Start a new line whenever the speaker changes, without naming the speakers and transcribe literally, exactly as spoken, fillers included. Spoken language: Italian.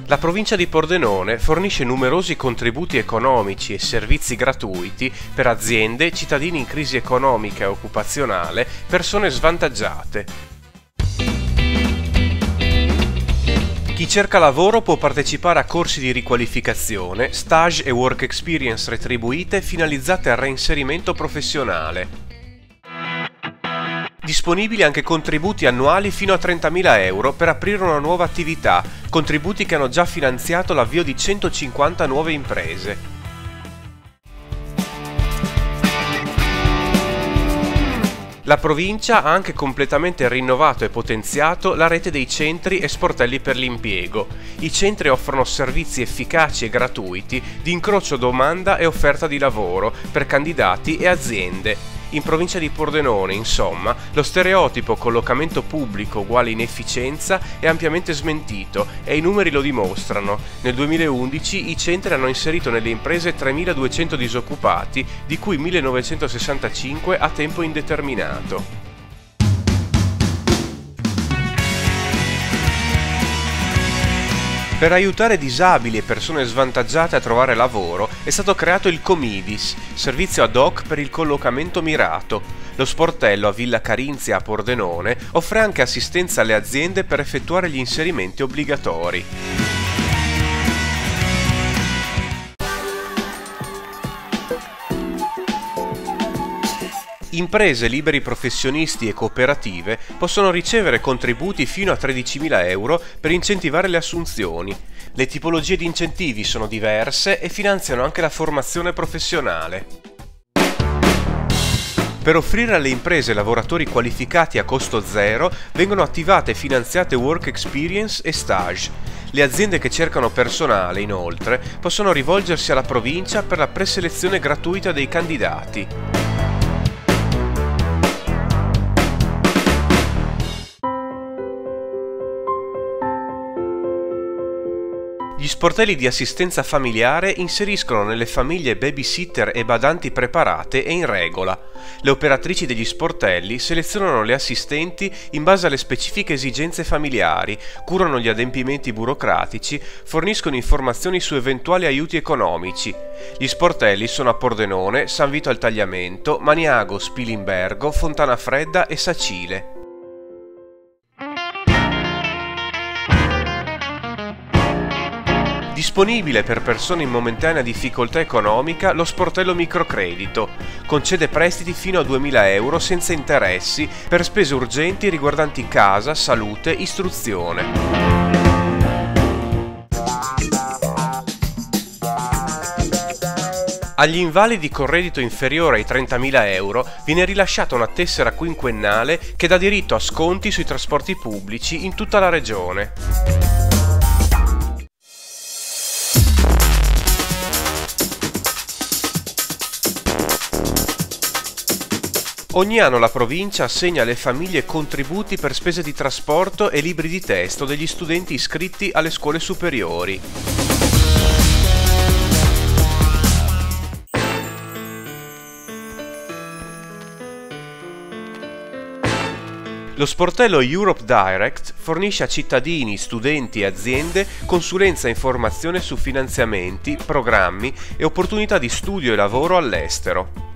La provincia di Pordenone fornisce numerosi contributi economici e servizi gratuiti per aziende, cittadini in crisi economica e occupazionale, persone svantaggiate. Chi cerca lavoro può partecipare a corsi di riqualificazione, stage e work experience retribuite finalizzate al reinserimento professionale. Disponibili anche contributi annuali fino a trentamila euro per aprire una nuova attività, contributi che hanno già finanziato l'avvio di centocinquanta nuove imprese. La provincia ha anche completamente rinnovato e potenziato la rete dei centri e sportelli per l'impiego. I centri offrono servizi efficaci e gratuiti di incrocio domanda e offerta di lavoro per candidati e aziende. In provincia di Pordenone, insomma, lo stereotipo collocamento pubblico uguale inefficienza è ampiamente smentito e i numeri lo dimostrano. Nel duemilaundici i centri hanno inserito nelle imprese tremiladuecento disoccupati, di cui millenovecentosessantacinque a tempo indeterminato. Per aiutare disabili e persone svantaggiate a trovare lavoro è stato creato il Comidis, servizio ad hoc per il collocamento mirato. Lo sportello a Villa Carinzia a Pordenone offre anche assistenza alle aziende per effettuare gli inserimenti obbligatori. Imprese, liberi professionisti e cooperative possono ricevere contributi fino a tredicimila euro per incentivare le assunzioni. Le tipologie di incentivi sono diverse e finanziano anche la formazione professionale. Per offrire alle imprese lavoratori qualificati a costo zero vengono attivate e finanziate work experience e stage. Le aziende che cercano personale, inoltre, possono rivolgersi alla provincia per la preselezione gratuita dei candidati. Gli sportelli di assistenza familiare inseriscono nelle famiglie babysitter e badanti preparate e in regola. Le operatrici degli sportelli selezionano le assistenti in base alle specifiche esigenze familiari, curano gli adempimenti burocratici, forniscono informazioni su eventuali aiuti economici. Gli sportelli sono a Pordenone, San Vito al Tagliamento, Maniago, Spilimbergo, Fontana Fredda e Sacile. Disponibile per persone in momentanea difficoltà economica lo sportello microcredito. Concede prestiti fino a duemila euro senza interessi per spese urgenti riguardanti casa, salute, istruzione. Agli invalidi con reddito inferiore ai trentamila euro viene rilasciata una tessera quinquennale che dà diritto a sconti sui trasporti pubblici in tutta la regione. Ogni anno la provincia assegna alle famiglie contributi per spese di trasporto e libri di testo degli studenti iscritti alle scuole superiori. Lo sportello Europe Direct fornisce a cittadini, studenti e aziende consulenza e informazione su finanziamenti, programmi e opportunità di studio e lavoro all'estero.